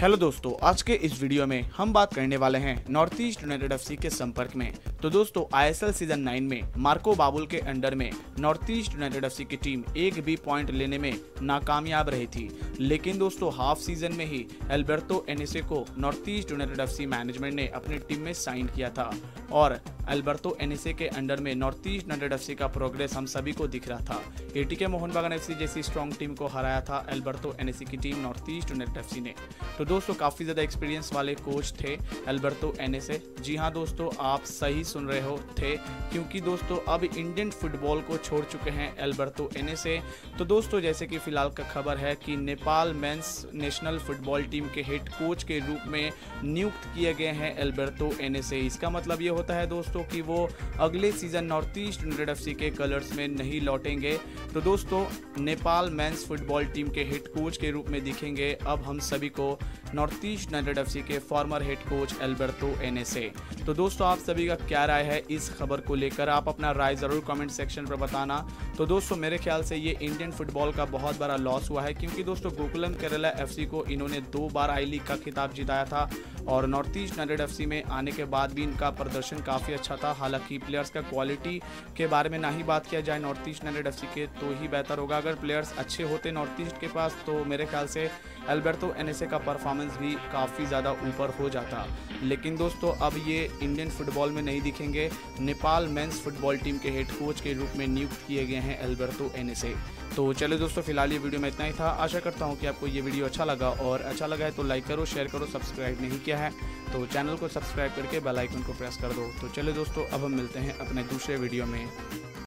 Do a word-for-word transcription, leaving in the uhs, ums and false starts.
Hello दोस्तों, आज के इस वीडियो में हम बात करने वाले हैं नॉर्थ ईस्ट यूनाइटेड एफसी के संपर्क में। तो दोस्तों आईएसएल सीजन नाइन में मार्को बाबुल के अंडर में नॉर्थ ईस्ट यूनाइटेड एफसी की टीम एक भी पॉइंट लेने में नाकामयाब रही थी। लेकिन दोस्तों हाफ सीजन में ही एल्बर्टो एनेसे को North East United FC management ने अपनी टीम में साइन किया था और एल्बर्टो एनेसे के अंडर में नॉर्थ ईस्ट यूनाइटेड एफसी का प्रोग्रेस हम सभी को दिख रहा था। एटीके मोहन बागान एफसी जैसी स्ट्रॉन्ग टीम को हराया था एल्बर्टो एनेसे की team North East United FC ने। तो दोस्तों काफ़ी ज़्यादा एक्सपीरियंस वाले कोच थे एल्बर्टो एनेसे। जी हाँ दोस्तों, आप सही सुन रहे हो थे, क्योंकि दोस्तों अब इंडियन फुटबॉल को छोड़ चुके हैं एल्बर्टो एनेसे। तो दोस्तों जैसे कि फिलहाल का खबर है कि Nepal men's national football team के हेड कोच के रूप में नियुक्त किए गए हैं एल्बर्टो एनेसे। इसका मतलब ये होता है दोस्तों कि वो अगले season North East United FC के कलर्स में नहीं लौटेंगे। तो दोस्तों नेपाल मेंस फुटबॉल टीम के हेड कोच के रूप में दिखेंगे अब हम सभी को नॉर्थ ईस्ट यूनाइटेड एफसी के former head coach Alberto Annese. तो दोस्तों आप सभी का क्या राय है इस खबर को लेकर, आप अपना राय ज़रूर कमेंट सेक्शन पर बताना। तो दोस्तों मेरे ख्याल से ये इंडियन फुटबॉल का बहुत बड़ा लॉस हुआ है, क्योंकि दोस्तों गोकुलम केरला एफसी को इन्होंने दो बार आई लीग का खिताब जिताया था और नॉर्थ ईस्ट यूनाइटेड एफसी में आने के बाद भी इनका प्रदर्शन काफ़ी अच्छा था। हालांकि प्लेयर्स का क्वालिटी के बारे में ना ही बात किया जाए नॉर्थ ईस्ट यूनाइटेड एफसी के तो ही बेहतर होगा। अगर प्लेयर्स अच्छे होते नॉर्थ ईस्ट के पास तो मेरे ख्याल से एल्बर्टो एनेसे का परफॉर्मेंस भी काफ़ी ज़्यादा ऊपर हो जाता। लेकिन दोस्तों अब ये इंडियन फुटबॉल में नहीं दिखेंगे। नेपाल मेंस फुटबॉल टीम के हेड कोच के रूप में नियुक्त किए गए हैं एल्बर्टो एनेसे। तो चलो दोस्तों फिलहाल ये वीडियो में इतना ही था। आशा करता हूँ कि आपको ये वीडियो अच्छा लगा, और अच्छा लगा है तो लाइक करो, शेयर करो, सब्सक्राइब नहीं किया है तो चैनल को सब्सक्राइब करके बेल आइकन को प्रेस कर दो। तो चलो दोस्तों अब हम मिलते हैं अपने दूसरे वीडियो में।